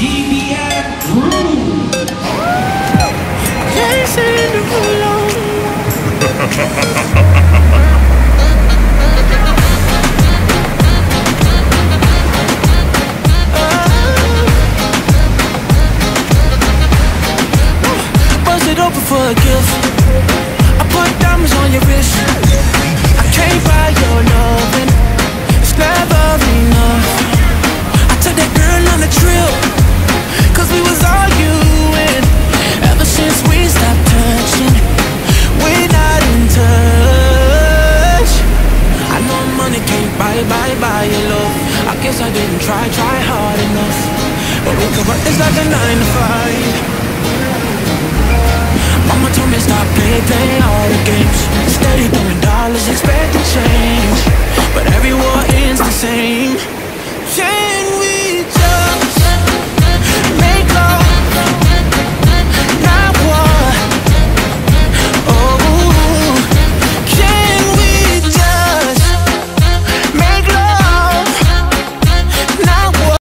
DBM Groove. Chasing the alone. Bust it open for a gift. I put diamonds on your wrist. I can't buy your loving. It's never enough. I took that girl on a trip, cause we was arguing. Ever since we stopped touching, we're not in touch. I know money can't buy your love. I guess I didn't try hard enough. But we could work this like a 9 to 5. Mama told me stop playing all the games. Steady throwing dollars, expecting change, but every war ends the same.